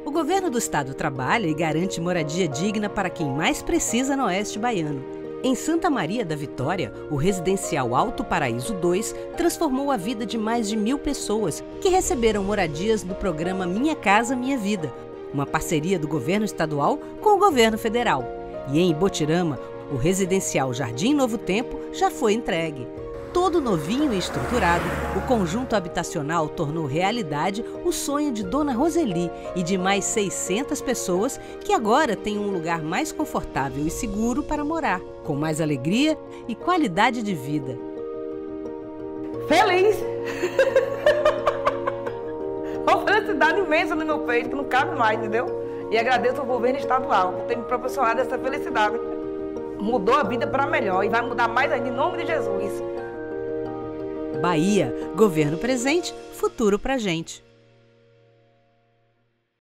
O governo do estado trabalha e garante moradia digna para quem mais precisa no oeste baiano. Em Santa Maria da Vitória, o residencial Alto Paraíso 2 transformou a vida de mais de 1.000 pessoas que receberam moradias do programa Minha Casa Minha Vida, uma parceria do governo estadual com o governo federal. E em Ibotirama, o residencial Jardim Novo Tempo já foi entregue. Todo novinho e estruturado, o conjunto habitacional tornou realidade o sonho de Dona Roseli e de mais 600 pessoas que agora têm um lugar mais confortável e seguro para morar, com mais alegria e qualidade de vida. Feliz! Uma felicidade imensa no meu peito, que não cabe mais, entendeu? E agradeço ao governo estadual por ter me proporcionado essa felicidade. Mudou a vida para melhor e vai mudar mais ainda em nome de Jesus. Bahia, governo presente, futuro pra gente.